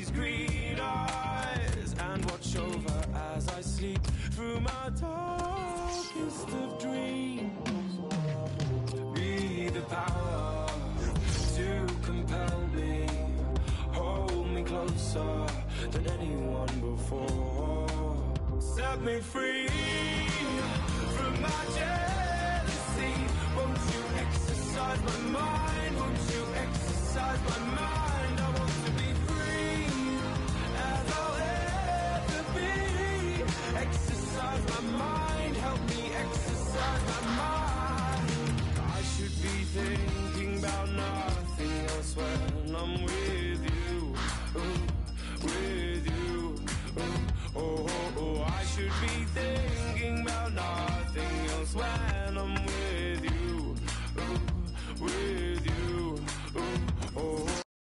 these green eyes and watch over as I sleep through my darkest of dreams. Be the power to compel me, hold me closer than anyone before. Set me free from my jealousy. Won't you exercise my mind? Won't you exercise my mind? I want to be free as I'll ever be. Exercise my mind, help me exercise my mind. I should be thinking about nothing else when I'm with you, with you. Oh, oh, oh, I should be thinking about nothing else when I'm with you, with you. Oh.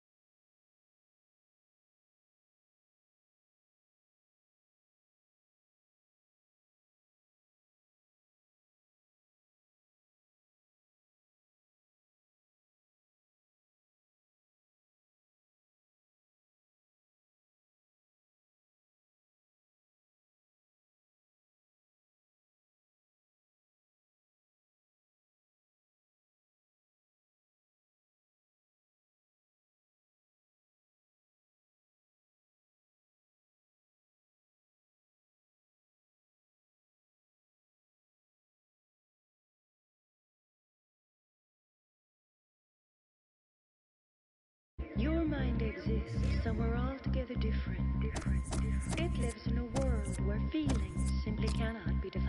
Your mind exists somewhere altogether different. It lives in a world where feelings simply cannot be defined.